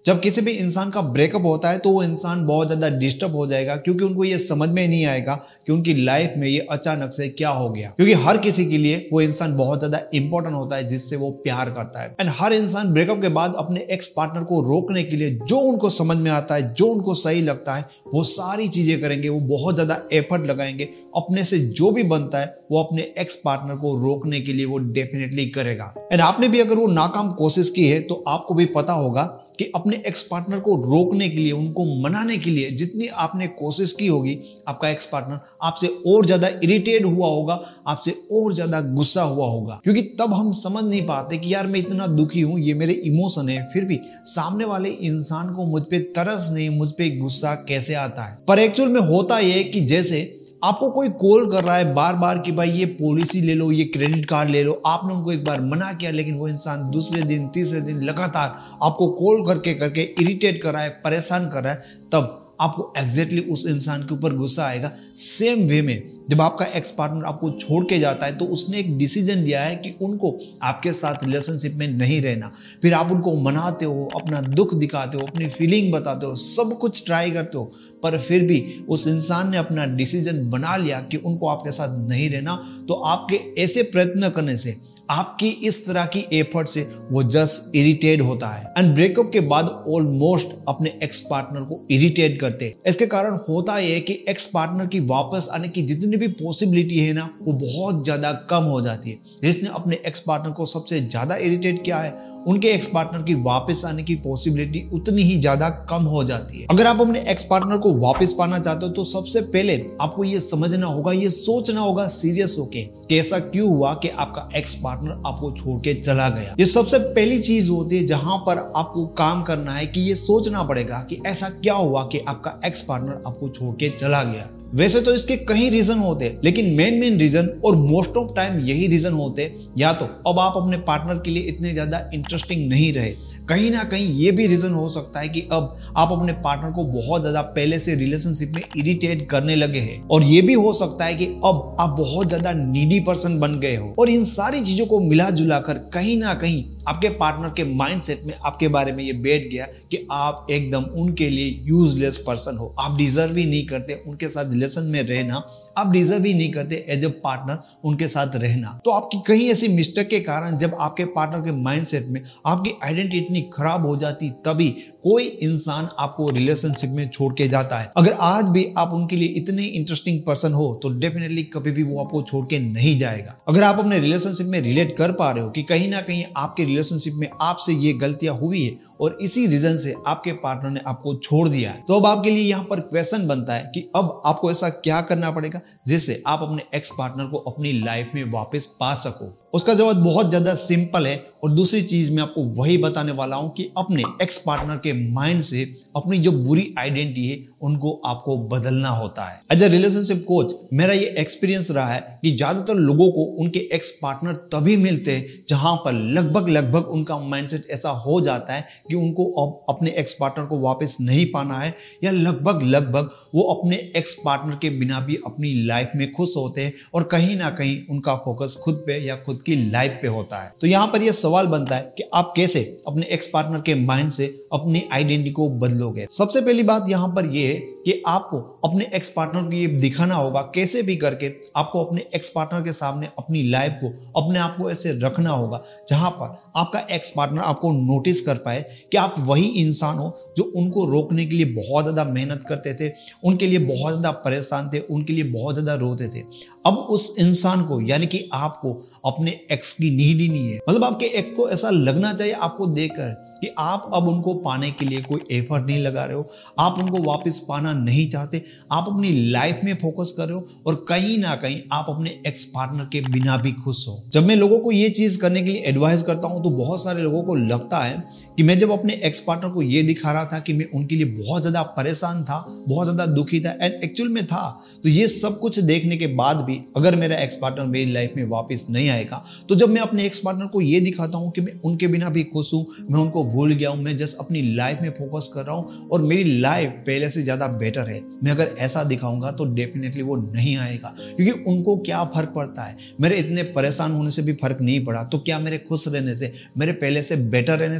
जब किसी भी इंसान का ब्रेकअप होता है तो वो इंसान बहुत ज़्यादा डिस्टर्ब हो जाएगा, क्योंकि उनको ये समझ में नहीं आएगा कि उनकी लाइफ में ये अचानक से क्या हो गया। क्योंकि हर किसी के लिए वो इंसान बहुत ज़्यादा इंपॉर्टेंट होता है जिससे वो प्यार करता है। एंड हर इंसान ब्रेकअप के बाद अपने एक्स पार्टनर को रोकने के लिए जो उनको समझ में आता है, जो उनको सही लगता है, वो सारी चीजें करेंगे। वो बहुत ज्यादा एफर्ट लगाएंगे, अपने से जो भी बनता है वो अपने एक्स पार्टनर को रोकने के लिए वो डेफिनेटली करेगा। एंड आपने भी अगर वो नाकाम कोशिश की है तो आपको भी पता होगा कि अपने एक्स पार्टनर को रोकने के लिए, उनको मनाने के लिए जितनी आपने कोशिश की होगी, आपका एक्स पार्टनर आपसे और ज्यादा इरिटेट हुआ होगा, आपसे और ज्यादा गुस्सा हुआ होगा। क्योंकि तब हम समझ नहीं पाते कि यार मैं इतना दुखी हूं, ये मेरे इमोशन है, फिर भी सामने वाले इंसान को मुझ पे तरस नहीं, मुझ पे गुस्सा कैसे आता है। पर एक्चुअल में होता यह कि जैसे आपको कोई कॉल कर रहा है बार बार कि भाई ये पॉलिसी ले लो, ये क्रेडिट कार्ड ले लो, आपने उनको एक बार मना किया, लेकिन वो इंसान दूसरे दिन, तीसरे दिन लगातार आपको कॉल करके करके इरिटेट कर रहा है, परेशान कर रहा है, तब आपको एग्जैक्टली उस इंसान के ऊपर गुस्सा आएगा। सेम वे में जब आपका एक्स पार्टनर आपको छोड़ के जाता है तो उसने एक डिसीजन लिया है कि उनको आपके साथ रिलेशनशिप में नहीं रहना। फिर आप उनको मनाते हो, अपना दुख दिखाते हो, अपनी फीलिंग बताते हो, सब कुछ ट्राई करते हो, पर फिर भी उस इंसान ने अपना डिसीजन बना लिया कि उनको आपके साथ नहीं रहना। तो आपके ऐसे प्रयत्न करने से, आपकी इस तरह की एफर्ट से वो जस्ट इरिटेट होता है एंड ब्रेकअप के बाद ऑलमोस्ट अपने एक्स पार्टनर को इरिटेट करते हैं। इसके कारण होता यह है कि एक्स पार्टनर की वापस आने की जितनी भी पॉसिबिलिटी है ना, वो बहुत ज्यादा कम हो जाती है। जिसने अपने एक्स पार्टनर को सबसे ज्यादा इरिटेट किया है, उनके एक्स पार्टनर की वापस आने की पॉसिबिलिटी उतनी ही ज्यादा कम हो जाती है। अगर आप अपने एक्स पार्टनर को वापस पाना चाहते हो तो सबसे पहले आपको ये समझना होगा, ये सोचना होगा सीरियस होके कि ऐसा क्यों हुआ कि आपका एक्स पार्टनर आपको छोड़ के चला गया। ये सबसे पहली चीज होती है जहां पर आपको काम करना है कि ये सोचना पड़ेगा कि ऐसा क्या हुआ कि आपका एक्स पार्टनर आपको छोड़ के चला गया। वैसे तो इसके कई रीजन होते हैं, लेकिन मेन रीजन और मोस्ट ऑफ टाइम यही रीजन होते हैं, या तो अब आप अपने पार्टनर के लिए इतने ज्यादा इंटरेस्टिंग नहीं रहे, कहीं ना कहीं ये भी रीजन हो सकता है कि अब आप अपने पार्टनर को बहुत ज्यादा पहले से रिलेशनशिप में इरिटेट करने लगे हैं, और ये भी हो सकता है कि अब आप बहुत ज्यादा नीडी पर्सन बन गए हो। और इन सारी चीजों को मिला जुला कर कहीं ना कहीं आपके पार्टनर के माइंडसेट में आपके बारे में ये बैठ गया कि आप एकदम उनके लिए यूजलेस पर्सन हो, आप डिजर्व ही नहीं करते उनके साथ रिलेशन में रहना, आप डिजर्व ही नहीं करते एज ए पार्टनर उनके साथ रहना। तो आपकी कहीं ऐसी मिस्टेक के कारण जब आपके पार्टनर के माइंडसेट में आपकी आइडेंटिटी इतनी खराब हो जाती, तभी कोई इंसान आपको रिलेशनशिप में छोड़ के जाता है। अगर आज भी आप उनके लिए इतने इंटरेस्टिंग पर्सन हो तो डेफिनेटली कभी भी वो आपको छोड़ के नहीं जाएगा। अगर आप अपने रिलेशनशिप में रिलेट कर पा रहे हो कि कहीं ना कहीं आपके रिलेशनशिप में आपसे ये गलतियां हुई है और इसी रीजन से आपके पार्टनर ने आपको छोड़ दिया है, तो अब आपके लिए यहाँ पर क्वेश्चन बनता है कि अब आपको ऐसा क्या करना पड़ेगा जिससे आप अपने एक्स पार्टनर को अपनी लाइफ में वापस पा सको। उसका जवाब बहुत ज्यादा सिंपल है, और दूसरी चीज मैं आपको वही बताने वाला हूं कि अपने एक्स पार्टनर के माइंड से अपनी जो बुरी आइडेंटिटी है उनको आपको बदलना होता है। एज ए रिलेशनशिप कोच मेरा ये एक्सपीरियंस रहा है कि ज्यादातर लोगों को उनके एक्स पार्टनर तभी मिलते हैं जहां पर लगभग उनका माइंडसेट ऐसा हो जाता है कि उनको अब अपने एक्स पार्टनर को वापस नहीं पाना है, या लगभग वो अपने एक्स पार्टनर के बिना भी अपनी लाइफ में खुश होते हैं और कहीं ना कहीं उनका फोकस खुद पे या खुद की लाइफ पे होता है। तो यहाँ पर यह सवाल बनता है कि आप कैसे अपने एक्स पार्टनर के माइंड से अपनी आइडेंटिटी को बदलोगे। सबसे पहली बात यहाँ पर यह है कि आपको अपने एक्स पार्टनर को ये दिखाना होगा, कैसे भी करके आपको अपने एक्स पार्टनर के सामने अपनी लाइफ को, अपने आप को ऐसे रखना होगा जहां पर आपका एक्स पार्टनर आपको नोटिस कर पाए कि आप वही इंसान हो जो उनको रोकने के लिए बहुत ज्यादा मेहनत करते थे, उनके लिए बहुत ज्यादा परेशान थे, उनके लिए बहुत ज्यादा रोते थे। अब उस इंसान को यानी कि आपको अपने एक्स की नीड ही नहीं है। मतलब आपके एक्स को ऐसा लगना चाहिए आपको देखकर कि आप अब उनको पाने के लिए कोई एफर्ट नहीं लगा रहे हो, आप उनको वापस पाना नहीं चाहते, आप अपनी लाइफ में फोकस कर रहे हो और कहीं ना कहीं आप अपने एक्स पार्टनर के बिना भी खुश हो। जब मैं लोगों को ये चीज करने के लिए एडवाइस करता हूं तो बहुत सारे लोगों को लगता है कि मैं जब अपने एक्स पार्टनर को ये दिखा रहा था कि मैं उनके लिए बहुत ज्यादा परेशान था, बहुत ज्यादा दुखी था, एंड एक्चुअल में था, तो ये सब कुछ देखने के बाद भी अगर मेरा एक्स पार्टनर मेरी लाइफ में वापस नहीं आएगा, तो जब मैं अपने एक्स पार्टनर को ये दिखाता हूँ कि मैं उनके बिना भी खुश हूँ, मैं उनको भूल गया हूँ, मैं जस्ट अपनी लाइफ में फोकस कर रहा हूँ और मेरी लाइफ पहले से ज्यादा बेटर है, मैं अगर ऐसा दिखाऊंगा तो डेफिनेटली वो नहीं आएगा। क्योंकि उनको क्या फर्क पड़ता है, मेरे इतने परेशान होने से भी फर्क नहीं पड़ा, तो क्या मेरे खुश रहने से, मेरे पहले से बेटर रहने से उनको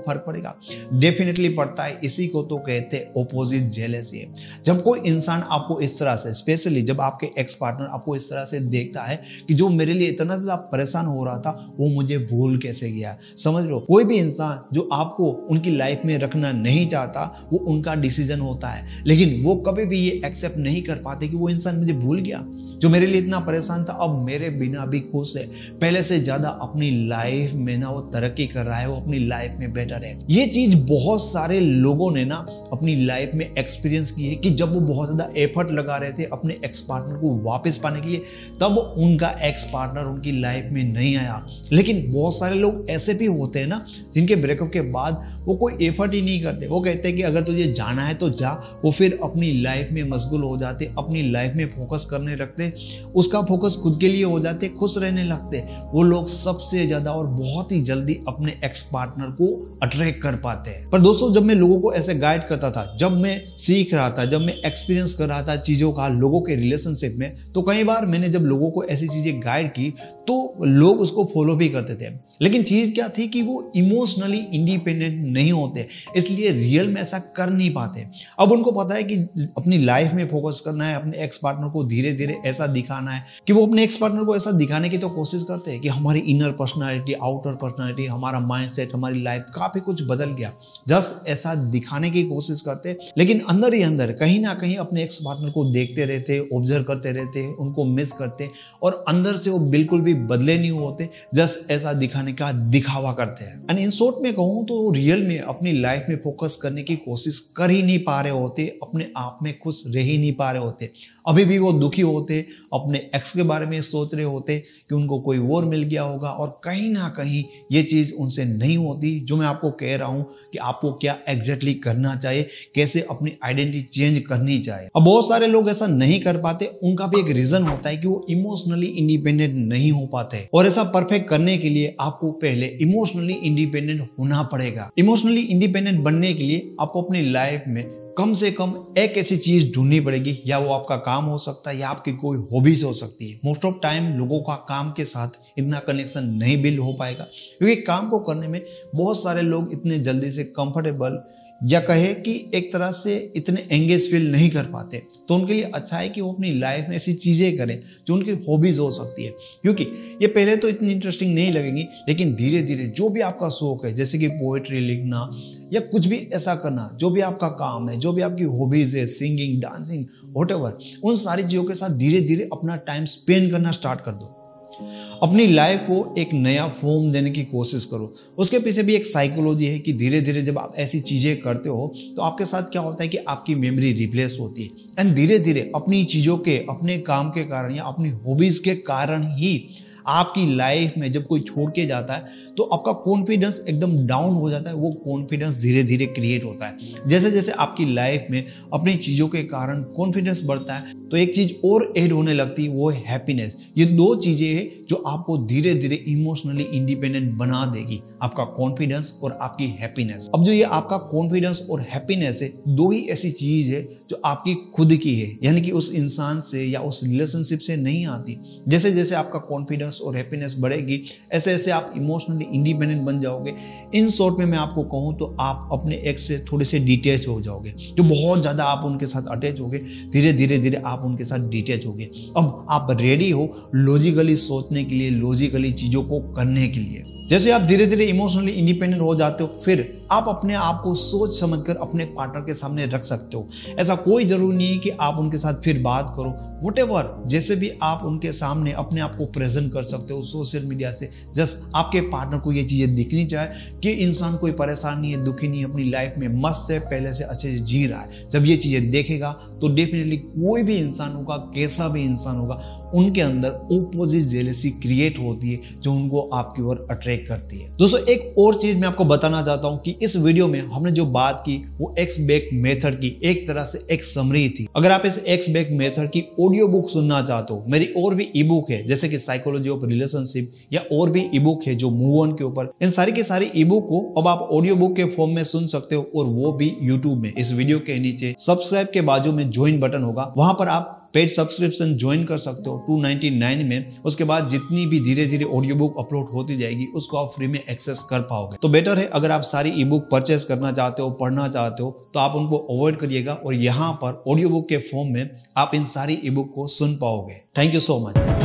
फर्क पड़ेगा? डेफिनेटली पड़ता है। इसी को तो कहते हैं ऑपोजिट जेलेसी। जब कोई इंसान आपको इस तरह से, स्पेशली जब आपके एक्स पार्टनर आपको इस तरह से देखता है कि जो मेरे लिए इतना ज्यादा परेशान हो रहा था वो मुझे भूल कैसे गया। समझ लो, कोई भी इंसान जो आपको उनकी लाइफ में रखना नहीं चाहता वो उनका डिसीजन होता है, लेकिन वो कभी भी ये एक्सेप्ट नहीं कर पाते कि वो इंसान मुझे भूल गया, जो मेरे लिए इतना परेशान था अब मेरे बिना भी खुश है, पहले से ज्यादा अपनी लाइफ में ना वो तरक्की कर रहा है, वो अपनी लाइफ में बेटर है। ये चीज बहुत सारे लोगों ने ना अपनी लाइफ में एक्सपीरियंस की है कि जब वो बहुत ज्यादा एफर्ट लगा रहे थे अपने एक्स पार्टनर को वापस पाने के लिए, तब उनका एक्स पार्टनर उनकी लाइफ में नहीं आया। लेकिन बहुत सारे लोग ऐसे भी होते हैं ना जिनके ब्रेकअप के बाद वो कोई एफर्ट ही नहीं करते, वो कहते हैं कि अगर तुझे जाना है तो जा, वो फिर अपनी लाइफ में मशगूल हो जाते, अपनी लाइफ में फोकस करने लगते, उसका फोकस खुद के लिए हो जाते, खुश रहने लगते। वो लोग सबसे ज्यादा और बहुत ही जल्दी अपने एक्स पार्टनर को अट्रैक्ट कर पाते हैं। पर दोस्तों, जब मैं लोगों को ऐसे गाइड करता था, जब मैं सीख रहा था, जब मैं एक्सपीरियंस कर रहा था चीजों का लोगों के रिलेशनशिप में, तो कई बार मैंने जब लोगों को ऐसी चीजें गाइड की तो लोग उसको फॉलो भी करते थे। लेकिन चीज क्या थी कि वो इमोशनली इंडिपेंडेंट नहीं होते, इसलिए रियल में ऐसा कर नहीं पाते। अब उनको पता है कि अपनी लाइफ में फोकस करना है, अपने एक्स पार्टनर को धीरे धीरे ऐसा दिखाना है कि वो अपने एक्स पार्टनर को ऐसा दिखाने की तो कोशिश करते हैं कि हमारी इनर पर्सनालिटी, आउटर पर्सनालिटी, हमारा माइंडसेट, हमारी लाइफ काफी कुछ बदल गया, जस्ट ऐसा दिखाने की कोशिश करते। लेकिन अंदर ही अंदर कहीं ना कहीं अपने एक्स पार्टनर को देखते रहते, ऑब्जर्व करते रहते, उनको मिस करते और अंदर से वो बिल्कुल भी बदले नहीं होते, जस्ट ऐसा दिखाने का दिखावा करते हैं। एंड इन शॉर्ट में कहूं तो रियल में अपनी लाइफ में फोकस करने की कोशिश कर ही नहीं पा रहे होते, अपने आप में खुश रह ही नहीं पा रहे होते। अभी भी वो दुखी होते, अपने एक्स के बारे में सोच रहे होते कि उनको कोई और मिल गया होगा, और कहीं ना कहीं ये चीज उनसे नहीं होती जो मैं आपको कह रहा हूं कि आपको क्या एग्जैक्टली करना चाहिए, कैसे अपनी आइडेंटिटी चेंज करनी चाहिए। अब बहुत सारे लोग ऐसा नहीं कर पाते, उनका भी एक रीजन होता है कि वो इमोशनली इंडिपेंडेंट नहीं हो पाते, और ऐसा परफेक्ट करने के लिए आपको पहले इमोशनली इंडिपेंडेंट होना पड़ेगा। इमोशनली इंडिपेंडेंट बनने के लिए आपको अपनी लाइफ में कम से कम एक ऐसी चीज ढूंढनी पड़ेगी, या वो आपका काम हो सकता है या आपकी कोई हॉबीज हो सकती है। मोस्ट ऑफ टाइम लोगों का काम के साथ इतना कनेक्शन नहीं बिल्ड हो पाएगा, क्योंकि काम को करने में बहुत सारे लोग इतने जल्दी से कंफर्टेबल या कहे कि एक तरह से इतने एंगेज फील नहीं कर पाते। तो उनके लिए अच्छा है कि वो अपनी लाइफ में ऐसी चीजें करें जो उनकी हॉबीज हो सकती है, क्योंकि ये पहले तो इतनी इंटरेस्टिंग नहीं लगेंगी, लेकिन धीरे धीरे जो भी आपका शौक है, जैसे कि पोएट्री लिखना या कुछ भी ऐसा करना, जो भी आपका काम है, जो भी आपकी हॉबीज है, सिंगिंग, डांसिंग, व्हाटएवर, उन सारी चीजों के साथ धीरे धीरे अपना टाइम स्पेंड करना स्टार्ट कर दो। अपनी लाइफ को एक नया फॉर्म देने की कोशिश करो। उसके पीछे भी एक साइकोलॉजी है कि धीरे धीरे जब आप ऐसी चीजें करते हो तो आपके साथ क्या होता है कि आपकी मेमोरी रिप्लेस होती है, एंड धीरे धीरे अपनी चीजों के, अपने काम के कारण या अपनी हॉबीज के कारण ही आपकी लाइफ में जब कोई छोड़ के जाता है तो आपका कॉन्फिडेंस एकदम डाउन हो जाता है, वो कॉन्फिडेंस धीरे धीरे क्रिएट होता है। जैसे जैसे आपकी लाइफ में अपनी चीज़ों के कारण कॉन्फिडेंस बढ़ता है तो एक चीज़ और ऐड होने लगती है, वो है हैप्पीनेस। ये दो चीज़ें हैं जो आपको धीरे धीरे इमोशनली इंडिपेंडेंट बना देगी, आपका कॉन्फिडेंस और आपकी हैप्पीनेस। अब जो ये आपका कॉन्फिडेंस और हैप्पीनेस है, दो ही ऐसी चीज़ है जो आपकी खुद की है, यानी कि उस इंसान से या उस रिलेशनशिप से नहीं आती। जैसे जैसे आपका कॉन्फिडेंस और हैप्पीनेस बढ़ेगी, ऐसे ऐसे आप इमोशनली इंडिपेंडेंट बन जाओगे। इन शॉर्ट में मैं आपको कहूं तो आप अपने एक्स से थोड़े से डिटैच हो जाओगे, जो बहुत ज्यादा आप उनके साथ अटैच होगे, धीरे धीरे धीरे आप उनके साथ डिटैच होगे। अब आप रेडी हो लॉजिकली सोचने के लिए, लॉजिकली चीजों को करने के लिए। जैसे आप धीरे धीरे इमोशनली इंडिपेंडेंट हो जाते हो, फिर आप अपने आप को सोच समझकर अपने पार्टनर के सामने रख सकते हो। ऐसा कोई जरूरी नहीं है कि आप उनके साथ फिर बात करो, व्हाटएवर, जैसे भी आप उनके सामने अपने आप को प्रेजेंट कर सकते हो सोशल मीडिया से। जस्ट आपके पार्टनर को ये चीजें दिखनी चाहिए कि इंसान कोई परेशान नहीं है, दुखी नहीं है, अपनी लाइफ में मस्त है, पहले से अच्छे से जी रहा है। जब ये चीजें देखेगा तो डेफिनेटली कोई भी इंसान होगा, कैसा भी इंसान होगा, उनके अंदर ऑपोजिट जेलेसी क्रिएट होती है जो उनको आपकी ओर अट्रैक्ट करती है। दोस्तों, एक और चीज मैं आपको बताना चाहता हूं कि इस वीडियो में हमने जो बात की वो एक्स बैक मेथड की एक तरह से एक समरी थी। अगर आप इस एक्स बैक मेथड की ऑडियो बुक सुनना चाहते हो, मेरी और भी ई बुक है जैसे कि साइकोलॉजी ऑफ रिलेशनशिप, या और भी ई बुक है जो मूव ऑन के ऊपर, इन सारी के सारी ई बुक को अब आप ऑडियो बुक के फॉर्म में सुन सकते हो, और वो भी यूट्यूब में। इस वीडियो के नीचे सब्सक्राइब के बाजू में ज्वाइन बटन होगा, वहां पर आप पेड सब्सक्रिप्शन ज्वाइन कर सकते हो 299 में। उसके बाद जितनी भी धीरे धीरे ऑडियो बुक अपलोड होती जाएगी उसको आप फ्री में एक्सेस कर पाओगे। तो बेटर है अगर आप सारी ई बुक परचेस करना चाहते हो, पढ़ना चाहते हो, तो आप उनको अवॉइड करिएगा और यहाँ पर ऑडियो बुक के फॉर्म में आप इन सारी ई बुक को सुन पाओगे। Thank you so much.